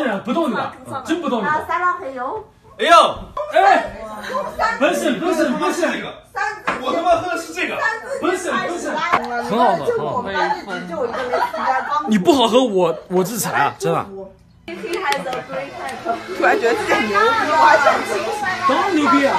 的人，不动的，真不动的。 三郎黑油。 哎呦， 哎，不是， 我他妈喝的是这个， 不是， 很好喝，很好喝。你不好喝，我制裁啊，真的。 突然觉得自己很牛逼，我还想清醒。 当然牛逼啊！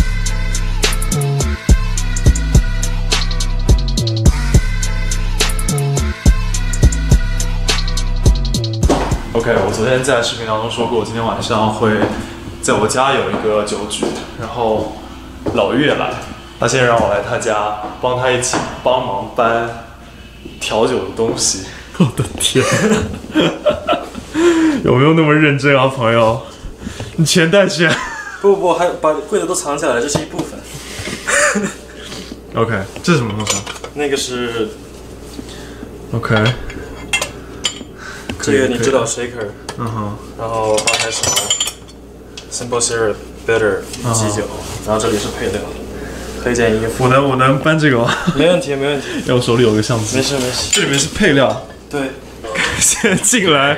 OK， 我昨天在视频当中说过，我今天晚上会在我家有一个酒局，然后老岳来，他现在让我来他家帮他一起帮忙搬调酒的东西。我的天，有没有那么认真啊，朋友？你钱带去。 不，还把贵的都藏起来了，这是一部分。 OK， 这是什么东西？ 那个是 OK。 这个你知道 shaker， 嗯哼， 然后花开勺 ，simple syrup bitter 基酒，然后这里是配料，推荐衣服。 我能搬这个吗？ 没问题，没问题。 因为我手里有个相机。 没事没事。 这里面是配料。 对。 现在进来。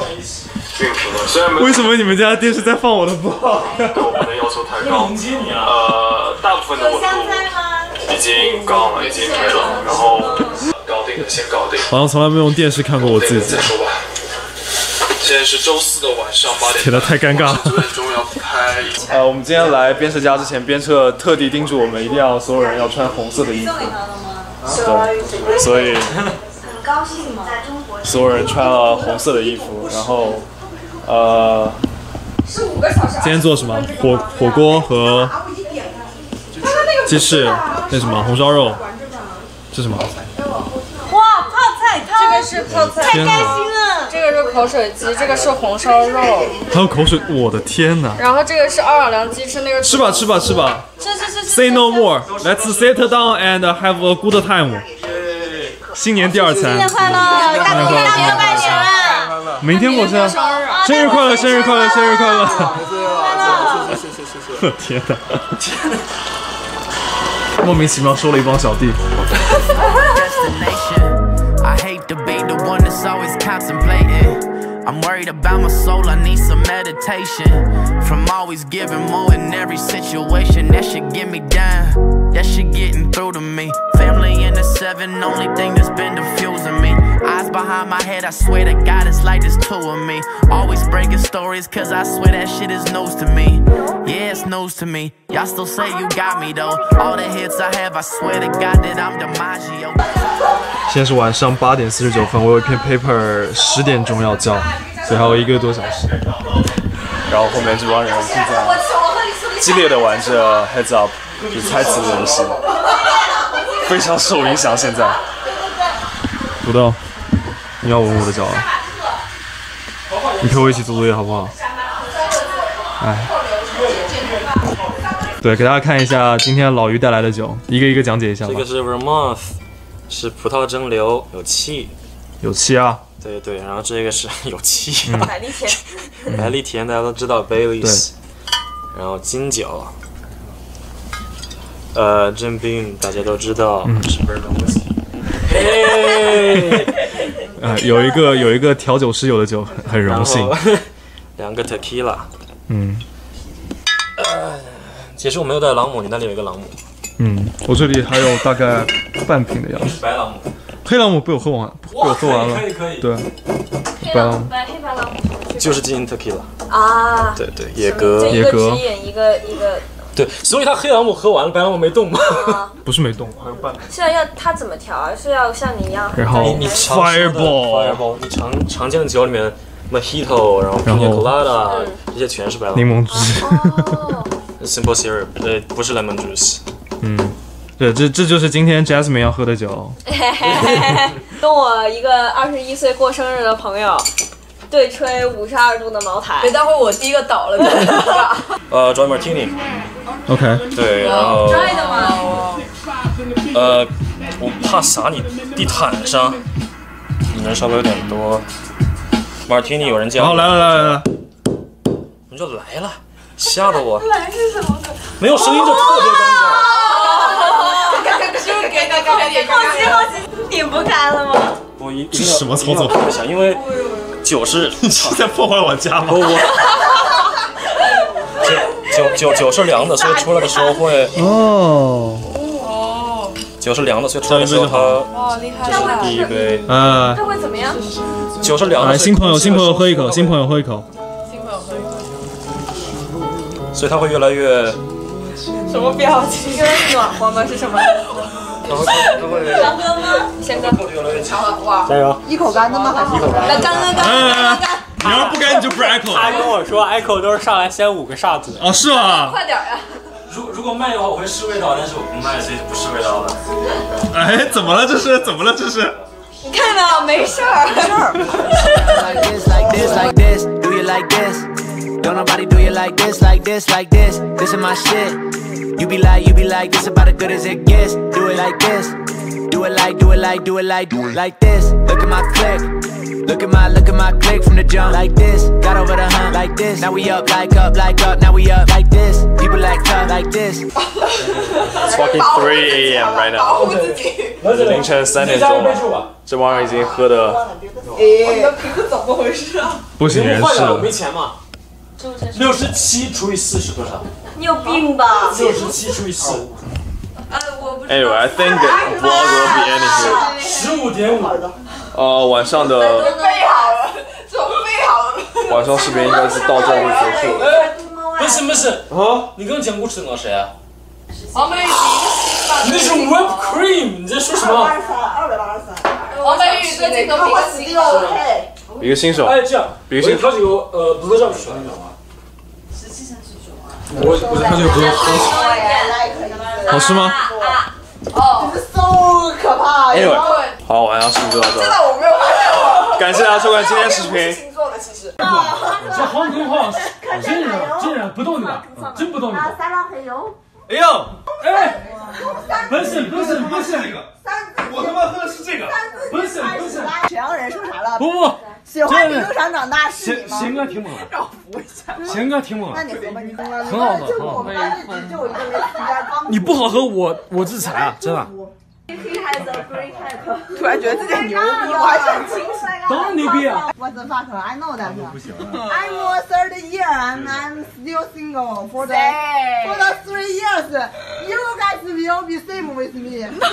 为什么你们家电视在放我的播？ 对我们的要求太高。大部分的温度已经高了，已经没了，然后搞定的先搞定。 好像从来没用电视看过我自己。 再说吧。 现在是周4的晚上8点。 天呐，太尴尬了。 9点钟要拍。 我们今天来鞭策家之前，鞭策特地叮嘱我们一定要所有人要穿红色的衣服。对，所以很高兴吗？在中国。 所有人穿了红色的衣服，然后是5个小时。 今天做什么？火锅和鸡翅，那什么红烧肉，这是什么？ 哇，泡菜汤！这个是泡菜，太开心了。这个是口水鸡，这个是红烧肉， 还有口水，我的天哪！ 然后这个是奥尔良鸡翅，那个吃吧。 是。 Say no more. Let's sit down and have a good time. 新年第2餐。 新年快乐！大年拜年了。 明天过生日，生日快乐！生日快乐！生日快乐！我天哪！莫名其妙收了一帮小弟。 I hate to be the one that's always contemplating. I'm worried about my soul, I need some meditation. From always giving more in every situation, that should get me down. That shit getting through to me. Family in the 7, only thing that's been diffusing me. Eyes behind my head, I swear to God, it's like there's 2 of me. Always breaking stories, cause I swear that shit is news to me. Yeah, it's news to me. Y'all still say you got me though. All the hits I have, I swear to God that I'm DiMaggio. 现在是晚上8点49分，我有一篇 paper 10点钟要交，所以还有1个多小时。然后后面这帮人正在激烈的玩着 Heads Up， 就是猜词的游戏，非常受影响。现在，土豆，你要吻我的脚啊？你陪我一起做作业好不好？哎，对，给大家看一下今天老于带来的酒，一个一个讲解一下吧。 这个是 Vermouth， 是葡萄蒸馏，有气。 有气啊。 对，然后这个是有气， 百利甜， 百利甜大家都知道 Baileys， 然后金酒，Jim Beam 大家都知道是 Bourbon Whisky， 嘿， 有一个调酒师有的酒很荣幸 ，2个 Tequila， 其实我没有带朗姆，你那里有一个朗姆， 我这里还有大概半瓶的样子， 白朗姆。 黑朗姆被我喝完了， 可以。 对， 黑白朗姆就是金银 tequila 啊， 对，野格， 一个指引一个， 对，所以他黑朗姆喝完了，白朗姆没动吗？ 不是没动，还有半。 现在要他怎么调啊？是要像你一样？ 然后你 Fireball， 你常见的酒里面 Mojito， 然后 Pina Colada， 这些全是白朗姆。 柠檬汁。 Simple syrup， 不是 lemon juice。 对，这就是今天 Jasmine 要喝的酒。 跟我一个21岁过生日的朋友对吹52度的茅台。 别待会我第一个倒了， Dry Martini。 OK。 对，然后。 Dry 的吗？ 我怕洒你地毯上，人稍微有点多。Martini 有人叫。好， 来， 你就来了，吓得我。来是什么？没有声音就特别尴尬。 好奇，拧不开了吗？ 这是什么操作？ 因为酒是你是在破坏我家吗？ 不，酒是凉的，所以出来的时候会哦， 酒是凉的，所以出来的时候它哇，厉害！ 这是第一杯， 它会怎么样？ 酒是凉的。 新朋友喝一口，新朋友喝一口。 所以它会越来越什么表情？越来越暖和吗？是什么？ 它会想喝吗？先喝。 越来越强。 哇！ 加油！ 一口干的吗？还是一口干？ 来干！ 你要不干你就不是 echo。 他跟我说 echo 都是上来先5个哨子。 啊，是吗？ 快点呀！ 如果卖的话，我会试味道，但是我不卖，所以就不试味道了。 哎，怎么了这是？怎么了这是？ 你看到没？没事儿，没事儿。 Do you like this? Don't nobody do you like this, like this, like this. This is my shit. You be like, this about as good as it gets. Do it like this. Do it like this. Look at my click. Look at my click from the jump. Like this. Got over the hump. Like this. Now we up, like up. Now we up, like this. People act tough, like this. It's fucking 3 a.m. right now. 凌晨3点钟了，这帮人已经喝的。 你的瓶子怎么回事啊？ 不省人事了。 没钱嘛 67除以4是多少你有病吧 ？67除以4。 我不知道。 Anyway, I think the vlog will be ending here. 15.5。 晚上的备好了，准备好了。 晚上视频应该是到这里结束了。 不是啊！你刚刚讲故事的谁啊？ 王美玉你那是 whipped cream， 你在说什么？ 283。 王美玉最近都比较新手。 一个新手， 哎，这样，我挑几个不会上去的。我挑几个不会。 好吃吗？ 哦，这是 so 可怕。 Anyway， 好，晚上视频就到这。 这个我没有发现。 感谢大家收看今天视频。 星座的其实。 这黄根话，真人不动的，真不动的。 三浪黑油。 哎呦， 哎，不是， 我他妈喝的是这个。 不是。 沈阳人说啥了？ 不， 喜欢你路上长大是你吗？ 贤哥挺猛的， 让我扶一下。 贤哥挺猛的。 那你喝吧，你喝吧。 很好喝， 就我们班里就我一个没参加刚。 你不好喝，我自裁啊，真的。 突然觉得自己很牛逼，我还想听。 当然牛逼啊 What the fuck? I know that. I'm 30 years and I'm still single for the 3 years. You guys will be same with me. No.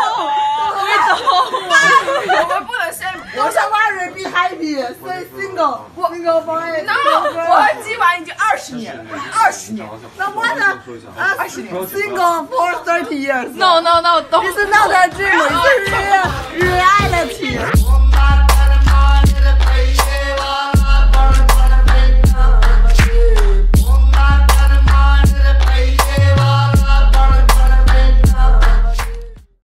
我们不能先。 我想 very be happy. Stay single. Single for it. No， 我今晚已经20年了，20年。 那 what? 20年。Single for 30 years. No， It's not a dream. It's reality.